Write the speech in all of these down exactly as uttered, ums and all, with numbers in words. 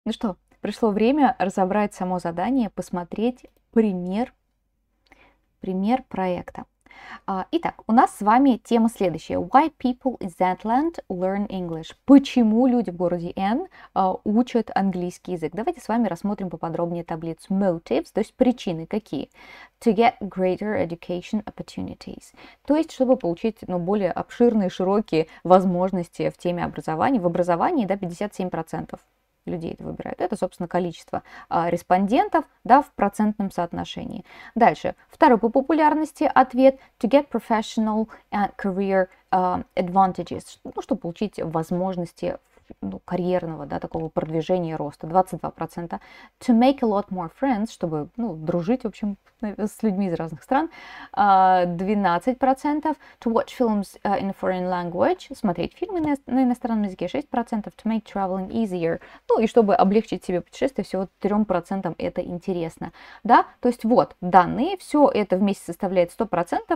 Ну что, пришло время разобрать само задание, посмотреть пример, пример проекта. А, Итак, у нас с вами тема следующая. Why people in Zetland learn English? Почему люди в городе N а, учат английский язык? Давайте с вами рассмотрим поподробнее таблицу motives, то есть причины какие. To get greater education opportunities. То есть, чтобы получить ну, более обширные, широкие возможности в теме образования. В образовании да, пятьдесят семь процентов людей это выбирают. Это, собственно, количество а, респондентов да, в процентном соотношении. Дальше. Второй по популярности ответ to get professional and career uh, advantages. Ну, чтобы получить возможности ну, карьерного, да, такого продвижения, роста. двадцать два процента. To make a lot more friends, чтобы ну, дружить, в общем, с людьми из разных стран. двенадцать процентов. To watch films in a foreign language. Смотреть фильмы на иностранном языке. шесть процентов. To make traveling easier. Ну и чтобы облегчить себе путешествие, всего трем процентам это интересно. Да, то есть вот данные, все это вместе составляет сто процентов.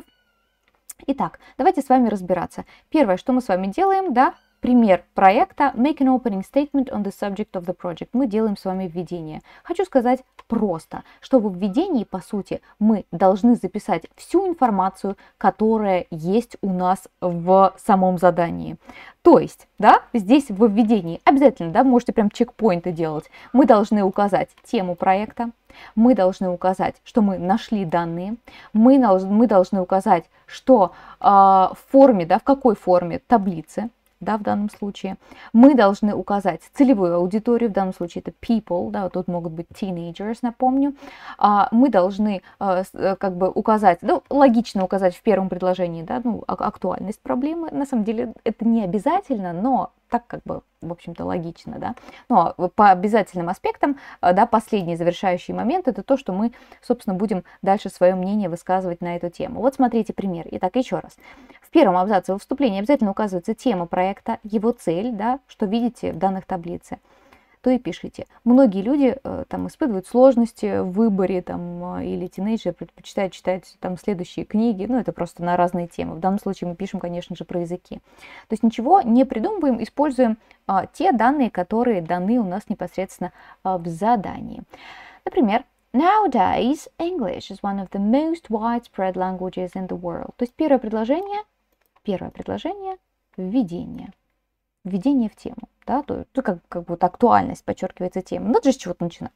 Итак, давайте с вами разбираться. Первое, что мы с вами делаем, да, пример проекта Make an opening statement on the subject of the project. Мы делаем с вами введение. Хочу сказать просто, что в введении, по сути, мы должны записать всю информацию, которая есть у нас в самом задании. То есть, да, здесь в введении обязательно, да, можете прям чекпоинты делать. Мы должны указать тему проекта, мы должны указать, что мы нашли данные, мы, мы должны указать, что э, в форме, да, в какой форме таблицы, да, в данном случае. Мы должны указать целевую аудиторию, в данном случае это people, да, вот тут могут быть teenagers, напомню. А, мы должны а, как бы указать, ну, логично указать в первом предложении, да, ну, актуальность проблемы. На самом деле это не обязательно, но так как бы, в общем-то, логично, да. Но по обязательным аспектам, да, последний завершающий момент, это то, что мы, собственно, будем дальше свое мнение высказывать на эту тему. Вот смотрите пример. Итак, еще раз. В первом абзаце во вступлении обязательно указывается тема проекта, его цель, да, что видите в данных таблице. То и пишите. Многие люди э, там испытывают сложности в выборе, там, или тинейджеры предпочитают читать там следующие книги, ну, это просто на разные темы. В данном случае мы пишем, конечно же, про языки. То есть ничего не придумываем, используем э, те данные, которые даны у нас непосредственно э, в задании. Например, Nowadays, English is one of the most widespread languages in the world. То есть первое предложение, первое предложение, введение. Введение в тему, да, то есть как, как бы вот актуальность подчеркивается темы. Надо же с чего-то начинать.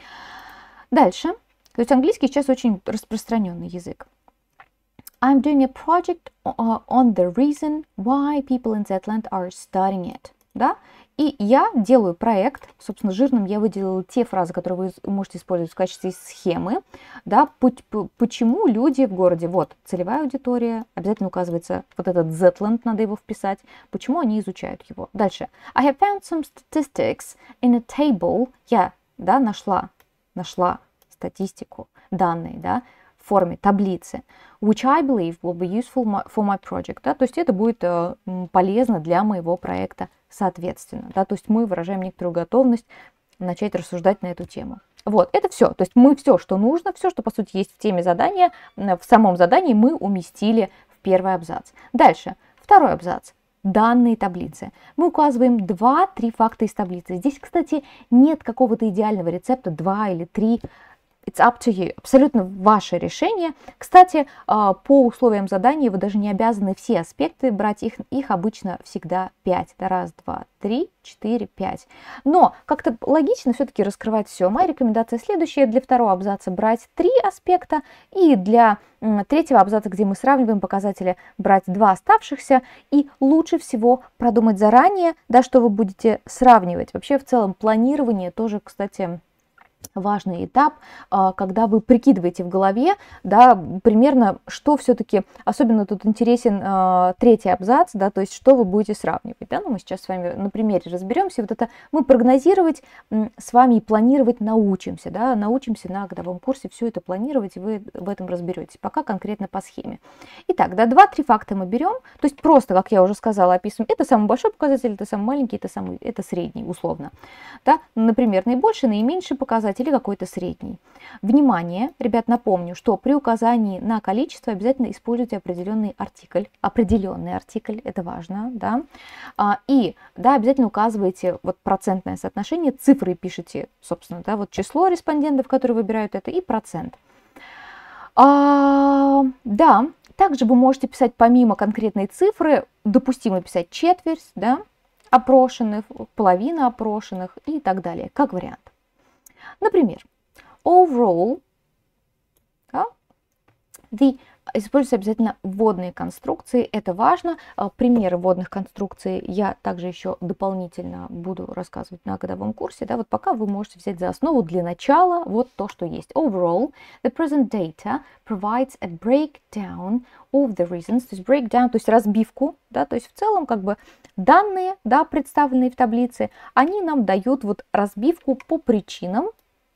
Дальше. То есть английский сейчас очень распространенный язык. I'm doing a project on the reason why people in Zetland are studying it. Да? И я делаю проект, собственно, жирным я выделила те фразы, которые вы можете использовать в качестве схемы, да, почему люди в городе, вот, целевая аудитория, обязательно указывается вот этот Zetland, надо его вписать, почему они изучают его. Дальше. I have found some statistics in a table, я, да, нашла, нашла статистику, данные, да, в форме таблицы, which I believe will be useful for my project, да, то есть это будет э, полезно для моего проекта соответственно, да, то есть мы выражаем некоторую готовность начать рассуждать на эту тему. Вот, это все, то есть мы все, что нужно, все, что по сути есть в теме задания, в самом задании мы уместили в первый абзац. Дальше, второй абзац. Данные таблицы. Мы указываем два-три факта из таблицы. Здесь, кстати, нет какого-то идеального рецепта, два или три. It's up to you. Абсолютно ваше решение. Кстати, по условиям задания вы даже не обязаны все аспекты брать, их, их обычно всегда пять. Раз, два, три, четыре, пять. Но как-то логично все-таки раскрывать все. Моя рекомендация следующая. Для второго абзаца брать три аспекта. И для третьего абзаца, где мы сравниваем показатели, брать два оставшихся. И лучше всего продумать заранее, да, что вы будете сравнивать. Вообще, в целом, планирование тоже, кстати, важный этап, когда вы прикидываете в голове, да, примерно, что все-таки, особенно тут интересен э, третий абзац, да, то есть что вы будете сравнивать, да, ну, мы сейчас с вами на примере разберемся, вот это мы прогнозировать м, с вами и планировать научимся, да, научимся на годовом курсе все это планировать, и вы в этом разберетесь, пока конкретно по схеме. Итак, да, два-три факта мы берем, то есть просто, как я уже сказала, описываем, это самый большой показатель, это самый маленький, это самый, это средний, условно, да, например, наибольший, наименьший показатель, или какой-то средний. Внимание, ребят, напомню, что при указании на количество обязательно используйте определенный артикль, определенный артикль, это важно, да, а, и, да, обязательно указывайте вот процентное соотношение, цифры пишите, собственно, да, вот число респондентов, которые выбирают это, и процент. А, да, также вы можете писать помимо конкретной цифры, допустимо писать четверть, да, опрошенных, половина опрошенных и так далее, как вариант. Например, overall, да, the, используются обязательно вводные конструкции, это важно. Примеры вводных конструкций я также еще дополнительно буду рассказывать на годовом курсе. Да, вот пока вы можете взять за основу для начала вот то, что есть. Overall, the present data provides a breakdown of the reasons, то есть breakdown, то есть разбивку, да, то есть в целом как бы данные, да, представленные в таблице, они нам дают вот разбивку по причинам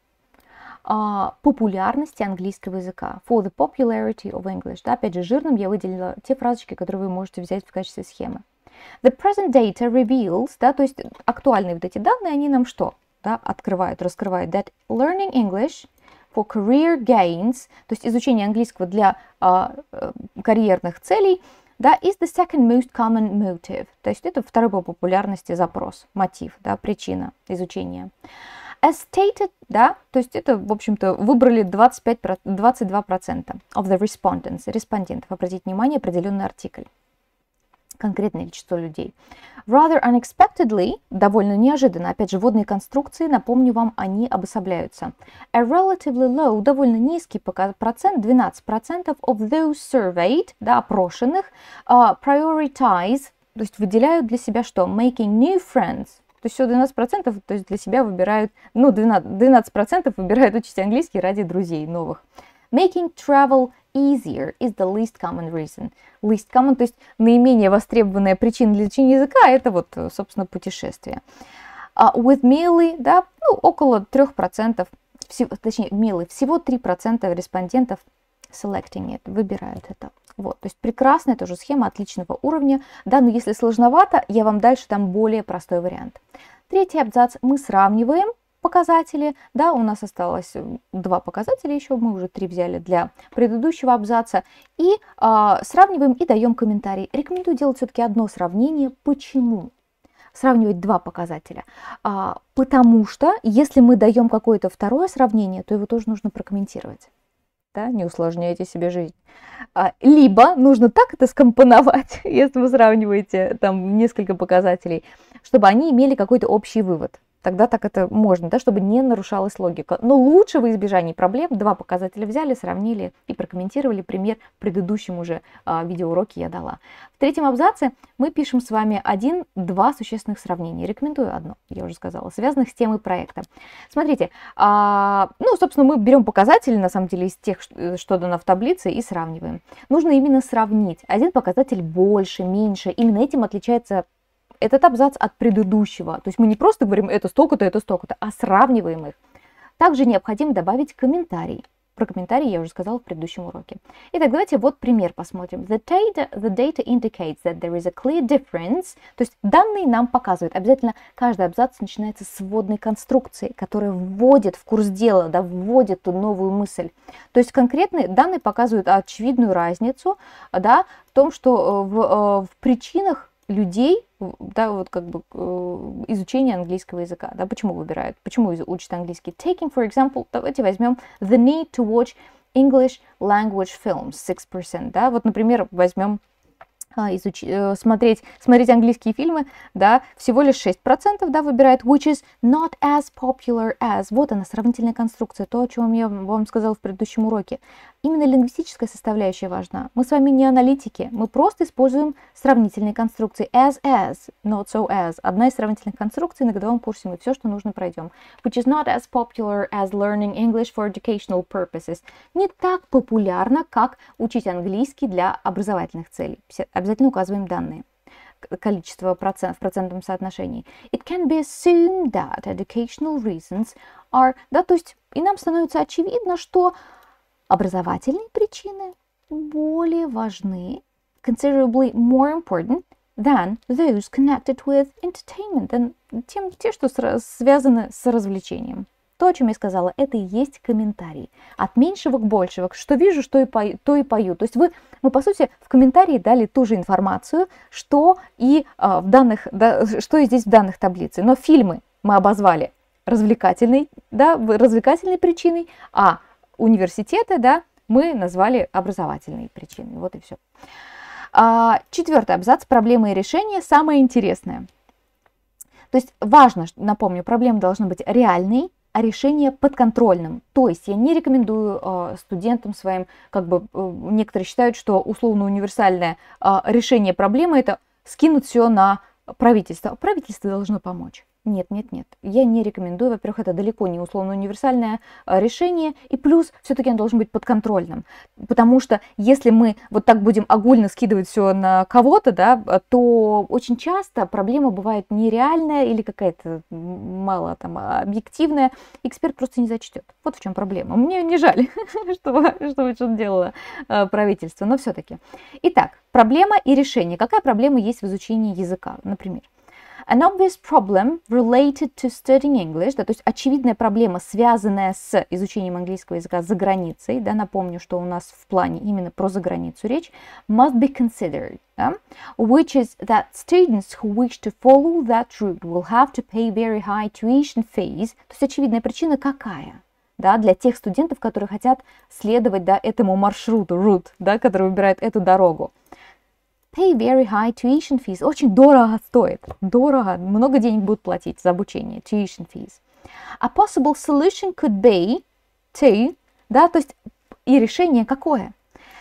Uh, популярности английского языка. For the popularity of English. Да, опять же, жирным я выделила те фразочки, которые вы можете взять в качестве схемы. The present data reveals, да, то есть актуальные вот эти данные, они нам что? Да, открывают, раскрывают. That learning English for career gains, то есть изучение английского для uh, карьерных целей, да, is the second most common motive. То есть это второй по популярности запрос, мотив, да, причина изучения. As stated, да, то есть это, в общем-то, выбрали двадцать пять, двадцать два процента of the respondents, респондентов. Обратите внимание, определенный артикль, конкретное число людей. Rather unexpectedly, довольно неожиданно, опять же, вводные конструкции, напомню вам, они обособляются. A relatively low, довольно низкий процент, двенадцать процентов of those surveyed, да, опрошенных, uh, prioritize, то есть выделяют для себя что? Making new friends. То есть всего двенадцать процентов, то есть для себя выбирают, ну, двенадцать процентов выбирают учить английский ради друзей новых. Making travel easier is the least common reason. Least common, то есть наименее востребованная причина для изучения языка, это вот, собственно, путешествие. Uh, with merely, да, ну, около трех процентов, всего, точнее, merely, всего три процента респондентов selecting it, выбирают это. Вот, то есть прекрасная тоже схема отличного уровня, да, но если сложновато, я вам дальше дам более простой вариант. Третий абзац, мы сравниваем показатели, да, у нас осталось два показателя еще, мы уже три взяли для предыдущего абзаца, и э, сравниваем и даем комментарий. Рекомендую делать все-таки одно сравнение. Почему? Сравнивать два показателя, а, потому что если мы даем какое-то второе сравнение, то его тоже нужно прокомментировать. Да, не усложняйте себе жизнь. Либо нужно так это скомпоновать, если вы сравниваете там несколько показателей, чтобы они имели какой-то общий вывод. Тогда так это можно, да, чтобы не нарушалась логика. Но лучше во избежание проблем два показателя взяли, сравнили и прокомментировали. Пример в предыдущем уже а, видеоуроке я дала. В третьем абзаце мы пишем с вами один-два существенных сравнения. Рекомендую одно, я уже сказала, связанных с темой проекта. Смотрите, а, ну, собственно, мы берем показатели, на самом деле, из тех, что дано в таблице, и сравниваем. Нужно именно сравнить. Один показатель больше, меньше. Именно этим отличается этот абзац от предыдущего. То есть мы не просто говорим это столько-то, это столько-то, а сравниваем их. Также необходимо добавить комментарий. Про комментарий я уже сказала в предыдущем уроке. Итак, давайте вот пример посмотрим. The data, the data indicates that there is a clear difference. То есть данные нам показывают. Обязательно каждый абзац начинается с вводной конструкции, которая вводит в курс дела, да, вводит ту новую мысль. То есть конкретные данные показывают очевидную разницу, да, в том, что в, в причинах людей, да, вот как бы изучение английского языка, да, почему выбирают, почему учат английский. Taking, for example, давайте возьмем the need to watch English language films, six percent, да, вот, например, возьмем изуч... смотреть, смотреть английские фильмы, да, всего лишь шесть процентов, да, выбирает, which is not as popular as. Вот она, сравнительная конструкция, то, о чем я вам сказала в предыдущем уроке. Именно лингвистическая составляющая важна. Мы с вами не аналитики, мы просто используем сравнительные конструкции. As, as, not so as. Одна из сравнительных конструкций на годовом курсе мы все, что нужно, пройдем. Which is not as popular as learning English for educational purposes. Не так популярно, как учить английский для образовательных целей. Обязательно указываем данные. Количество процент, в процентном соотношении. It can be assumed that educational reasons are... Да, то есть и нам становится очевидно, что образовательные причины более важны, considerably more important than those connected with entertainment, than тем, те, что связаны с развлечением. То, о чем я сказала, это и есть комментарий. От меньшего к большего. Что вижу, что и пою, то и пою. То есть вы, мы, по сути, в комментарии дали ту же информацию, что и, а, в данных, да, что и здесь в данных таблице. Но фильмы мы обозвали развлекательной, да, развлекательной причиной, а университеты, да, мы назвали образовательной причиной. Вот и все. А, четвертый абзац. Проблемы и решения. Самое интересное. То есть важно, напомню, проблемы должны быть реальные, а решение подконтрольным. То есть я не рекомендую э, студентам своим, как бы э, некоторые считают, что условно универсальное э, решение проблемы это скинуть все на правительство. Правительство должно помочь. Нет, нет, нет. Я не рекомендую. Во-первых, это далеко не условно универсальное решение. И плюс, все-таки оно должен быть подконтрольным. Потому что если мы вот так будем огульно скидывать все на кого-то, да, то очень часто проблема бывает нереальная или какая-то мало там объективная. Эксперт просто не зачтет. Вот в чем проблема. Мне не жаль, чтобы что-то делало правительство, но все-таки. Итак, проблема и решение. Какая проблема есть в изучении языка, например? An obvious problem related to studying English, да, то есть очевидная проблема, связанная с изучением английского языка за границей, да, напомню, что у нас в плане именно про заграницу речь, must be considered, да, which is that students who wish to follow that route will have to pay very high tuition fees. То есть очевидная причина какая? Да, для тех студентов, которые хотят следовать, да, этому маршруту, route, да, который выбирает эту дорогу. Pay very high tuition fees. Очень дорого стоит. Дорого. Много денег будут платить за обучение. Tuition fees. A possible solution could be to, да, то есть и решение какое?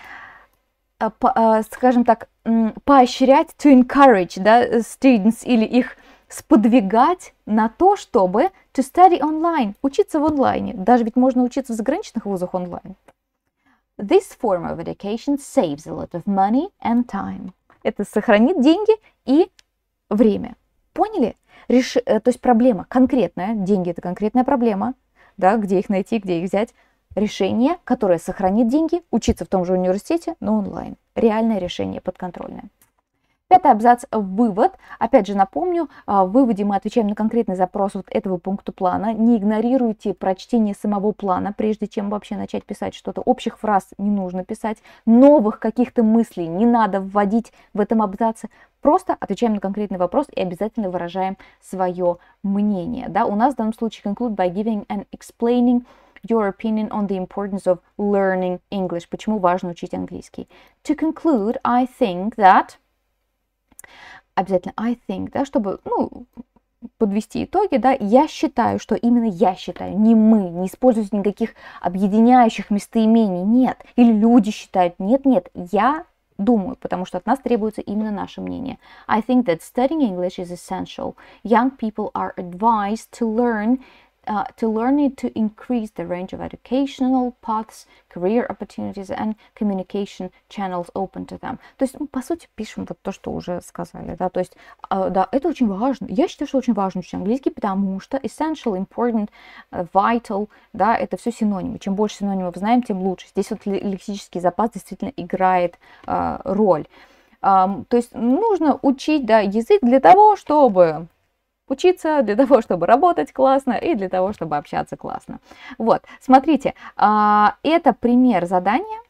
По, скажем так, поощрять, to encourage, да, students или их сподвигать на то, чтобы to study online, учиться в онлайне. Даже ведь можно учиться в заграничных вузах онлайн. This form of education saves a lot of money and time. Это сохранит деньги и время. Поняли? Реш... То есть проблема конкретная. Деньги – это конкретная проблема. Да, где их найти, где их взять. Решение, которое сохранит деньги, учиться в том же университете, но онлайн. Реальное решение, подконтрольное. Пятый абзац – вывод. Опять же напомню, в выводе мы отвечаем на конкретный запрос вот этого пункта плана. Не игнорируйте прочтение самого плана, прежде чем вообще начать писать что-то. Общих фраз не нужно писать, новых каких-то мыслей не надо вводить в этом абзаце. Просто отвечаем на конкретный вопрос и обязательно выражаем свое мнение. Да? У нас в данном случае conclude by giving and explaining your opinion on the importance of learning English. Почему важно учить английский. To conclude, I think that... Обязательно I think, да, чтобы, ну, подвести итоги, да, я считаю, что именно я считаю, не мы, не используйте никаких объединяющих местоимений, нет, или люди считают, нет, нет, я думаю, потому что от нас требуется именно наше мнение. I think that studying English is essential. Young people are advised to learn Uh, to learn it to increase the range of educational paths, career opportunities and communication channels open to them. То есть, ну, по сути, пишем вот то, что уже сказали, да, то есть, uh, да, это очень важно. Я считаю, что очень важно учить английский, потому что essential, important, uh, vital, да, это все синонимы. Чем больше синонимов знаем, тем лучше. Здесь вот лексический запас действительно играет uh, роль. Um, то есть, нужно учить, да, язык для того, чтобы... учиться, для того, чтобы работать классно и для того, чтобы общаться классно. Вот, смотрите, это пример задания.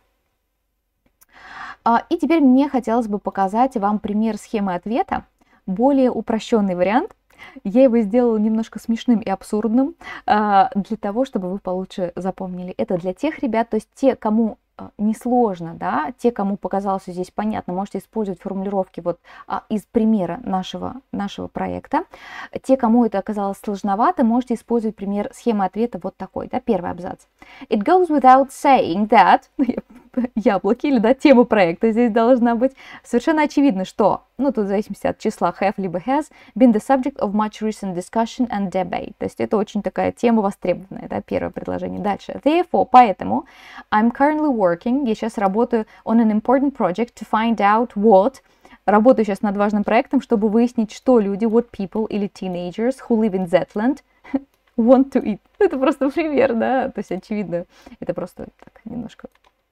И теперь мне хотелось бы показать вам пример схемы ответа, более упрощенный вариант. Я его сделала немножко смешным и абсурдным, для того, чтобы вы получше запомнили. Это для тех ребят, то есть те, кому несложно, да, те, кому показалось здесь понятно, можете использовать формулировки вот а, из примера нашего, нашего проекта. Те, кому это оказалось сложновато, можете использовать пример схемы ответа вот такой, да, первый абзац. It goes without saying that, яблоки, или, да, тема проекта здесь должна быть. Совершенно очевидно, что, ну, тут в зависимости от числа have либо has, been the subject of much recent discussion and debate. То есть это очень такая тема востребованная, да, первое предложение. Дальше. Therefore, поэтому, I'm currently working, я сейчас работаю on an important project to find out what, работаю сейчас над важным проектом, чтобы выяснить, что люди, what people или teenagers who live in Zetland want to eat. Это просто пример, да, то есть очевидно, это просто так немножко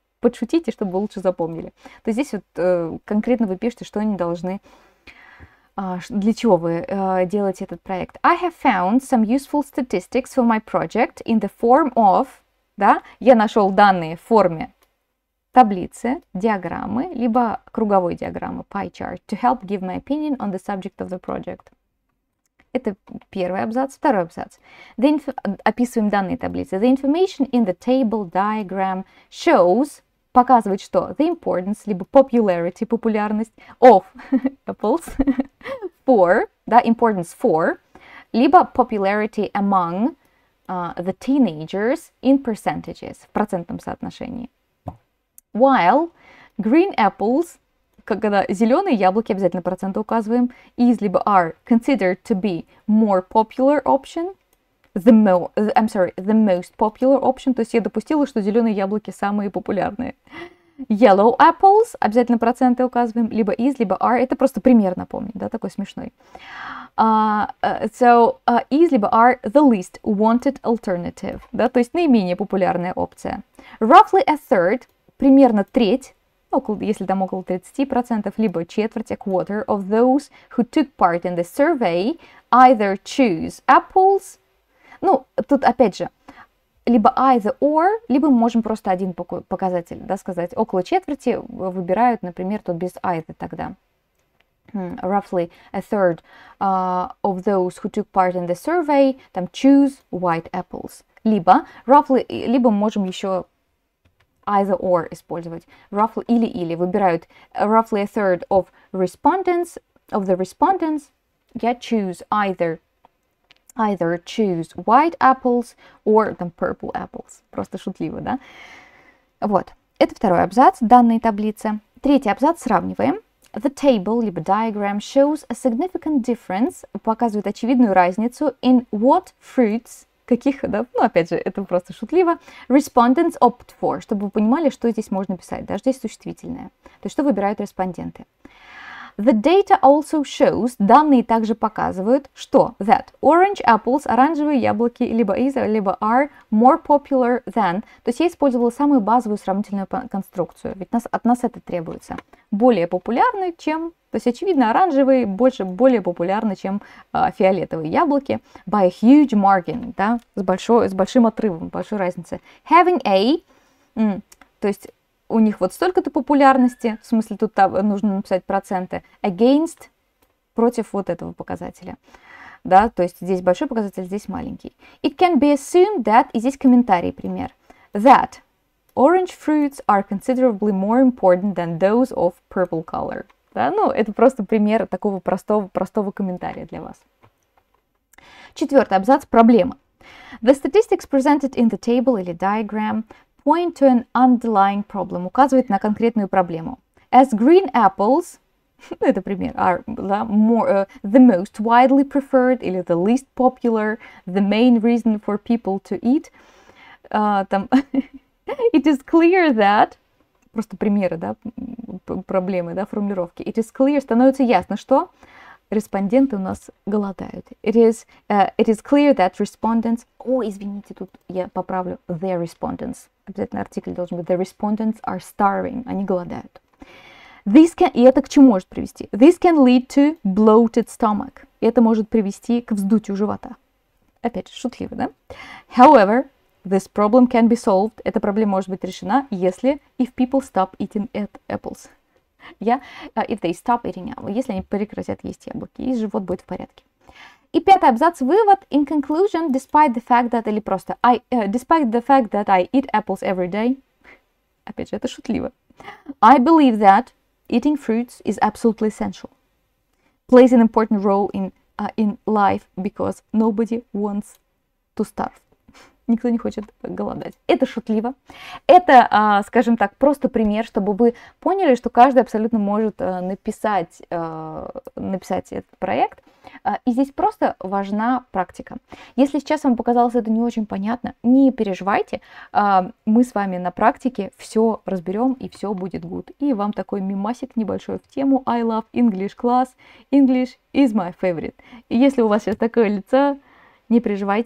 подшутите, чтобы вы лучше запомнили. То есть здесь вот э, конкретно вы пишете, что они должны Для чего вы делаете этот проект? I have found some useful statistics for my project in the form of, да, я нашел данные в форме таблицы, диаграммы, либо круговой диаграммы, pie chart, to help give my opinion on the subject of the project. Это первый абзац. Второй абзац. The inf- описываем данные таблицы. The information in the table diagram shows, показывает, что the importance, либо popularity, популярность of apples for, да, importance for, либо popularity among uh, the teenagers in percentages, в процентном соотношении. While green apples, когда зеленые яблоки, обязательно проценты указываем, is либо are considered to be more popular option, the mo I'm sorry, the most popular option, то есть я допустила, что зеленые яблоки самые популярные. Yellow apples, обязательно проценты указываем, либо is, либо are, это просто пример напомнить, да, такой смешной. Uh, uh, so, uh, is, либо are the least wanted alternative, да, то есть наименее популярная опция. Roughly a third, примерно треть, около, если там около тридцати процентов, либо четверть, a quarter of those who took part in the survey either choose apples, ну, тут опять же, либо either or, либо мы можем просто один показатель, да, сказать, около четверти выбирают, например, тут без either тогда. Hmm, roughly a third uh, of those who took part in the survey, там choose white apples. Либо, roughly, либо можем еще either or использовать. Roughly или-или выбирают roughly a third of respondents, of the respondents, yeah, choose either either choose white apples or там purple apples. Просто шутливо, да? Вот. Это второй абзац данной таблицы. Третий абзац сравниваем. The table, либо diagram, shows a significant difference, показывает очевидную разницу in what fruits, каких, да, ну, опять же, это просто шутливо, respondents opt for, чтобы вы понимали, что здесь можно писать, даже здесь существительное, то есть что выбирают респонденты. The data also shows, данные также показывают, что that orange apples, оранжевые яблоки, либо is, либо are more popular than, то есть я использовала самую базовую сравнительную конструкцию, ведь нас, от нас это требуется. Более популярны, чем, то есть очевидно оранжевые больше, более популярны, чем э, фиолетовые яблоки, by a huge margin, да, с, большой, с большим отрывом, большой разницей. Having a, м, то есть у них вот столько-то популярности, в смысле тут нужно написать проценты, against, против вот этого показателя. Да, то есть здесь большой показатель, здесь маленький. It can be assumed that, и здесь комментарий, пример, that orange fruits are considerably more important than those of purple color. Да, ну, это просто пример такого простого, простого комментария для вас. Четвертый абзац, проблема. The statistics presented in the table или diagram point to an underlying problem, указывает на конкретную проблему. As green apples, это пример, are да, more, uh, the most widely preferred или the least popular, the main reason for people to eat, uh, там, it is clear that, просто примеры, да, проблемы, да, формулировки, it is clear, становится ясно, что респонденты у нас голодают. It is, uh, it is clear that respondents... О, извините, тут я поправлю. Their respondents. Обязательно артикль должен быть. The respondents are starving. Они голодают. This can... И это к чему может привести? This can lead to bloated stomach. И это может привести к вздутию живота. Опять же, шутливо, да? However, this problem can be solved. Эта проблема может быть решена, если if people stop eating apples. Yeah, uh, if they stop eating apples, если они прекратят есть яблоки, и живот будет в порядке. И пятый абзац, вывод. In conclusion, despite the fact that, или просто, I, uh, despite the fact that I eat apples every day, опять же, это шутливо. I believe that eating fruits is absolutely essential. Plays an important role in, uh, in life because nobody wants to starve. Никто не хочет голодать. Это шутливо. Это, скажем так, просто пример, чтобы вы поняли, что каждый абсолютно может написать, написать этот проект. И здесь просто важна практика. Если сейчас вам показалось это не очень понятно, не переживайте. Мы с вами на практике все разберем, и все будет good. И вам такой мемасик небольшой в тему I love English class. English is my favorite. И если у вас сейчас такое лицо, не переживайте.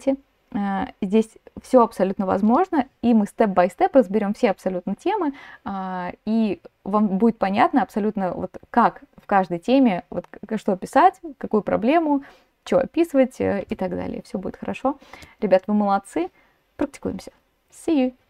Здесь все абсолютно возможно, и мы степ-бай-степ разберем все абсолютно темы, и вам будет понятно абсолютно, вот как в каждой теме, вот что писать, какую проблему, что описывать и так далее. Все будет хорошо. Ребят, вы молодцы. Практикуемся. See you!